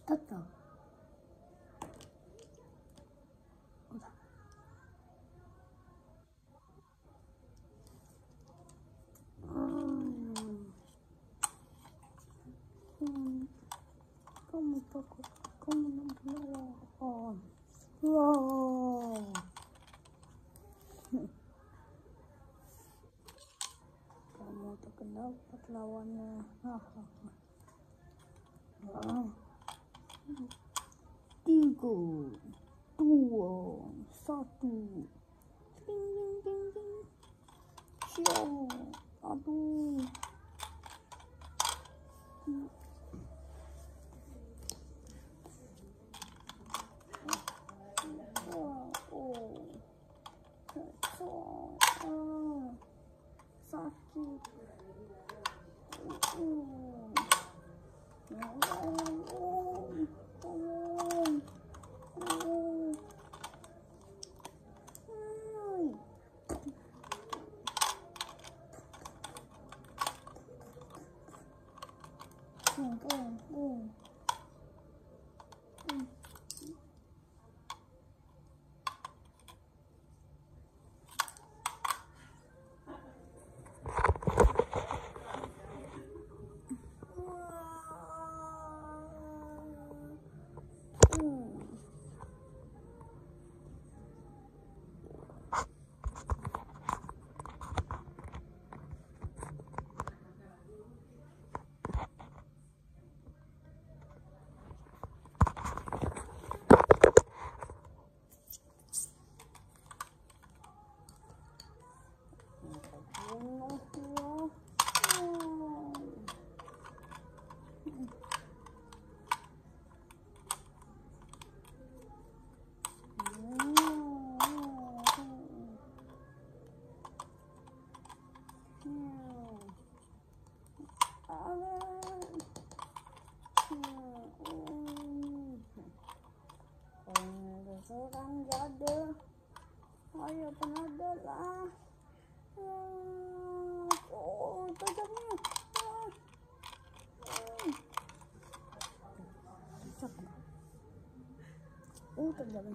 Tetap. Udah. Kamu takut, kamu nak melawan. Wow. Kamu tak dapat lawannya. Wow. 3, 2, 1. Ding ding ding ding. Siap. Aduh. Sakit. Seorang jada, ayo penada lah. Oh, tajamnya. Oh, tajamnya.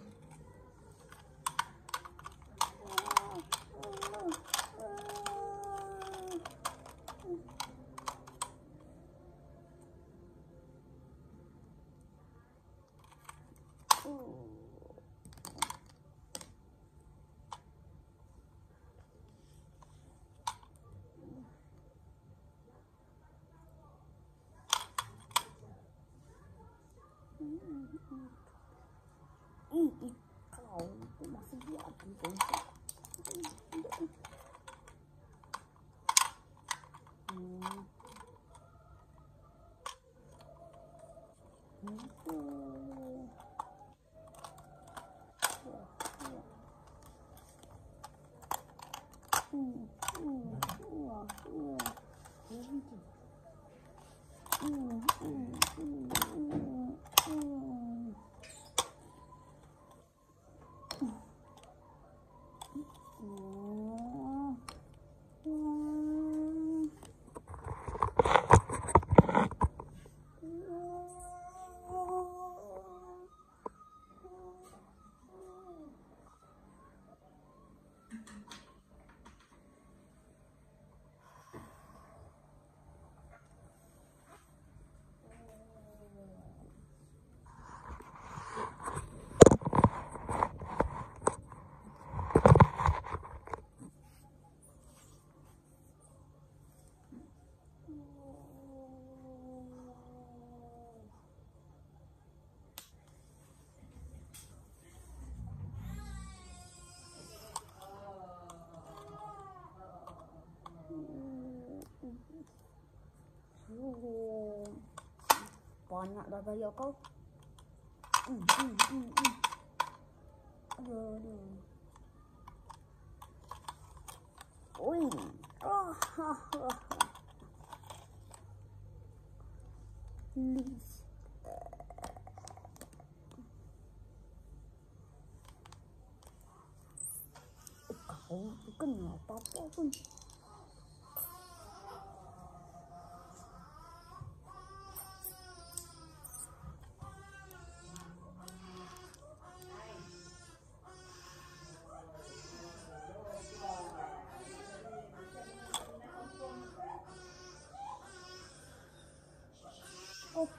Kau itu masih diatur kan? Banyak dah gaya kau. Aduh. Oi. Kau bukan apa-apa pun.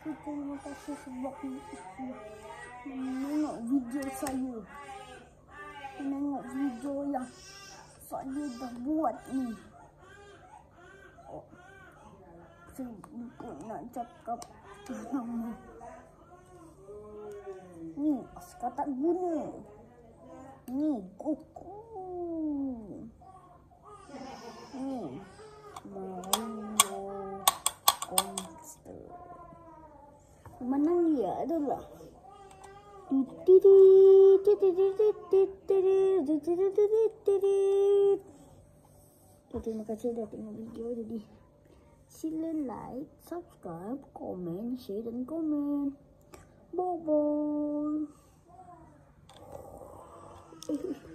Terima kasih sebab menengok video saya. Menengok video yang saya dah buat ni. Oh, saya lupa nak cakap nama. Ni askar tak guna. Ni Goku. Ni Mario Monster. Pemenang dia adalah terima kasih dah tengok video. Jadi sila like, subscribe, komen, share dan komen. Bye bye.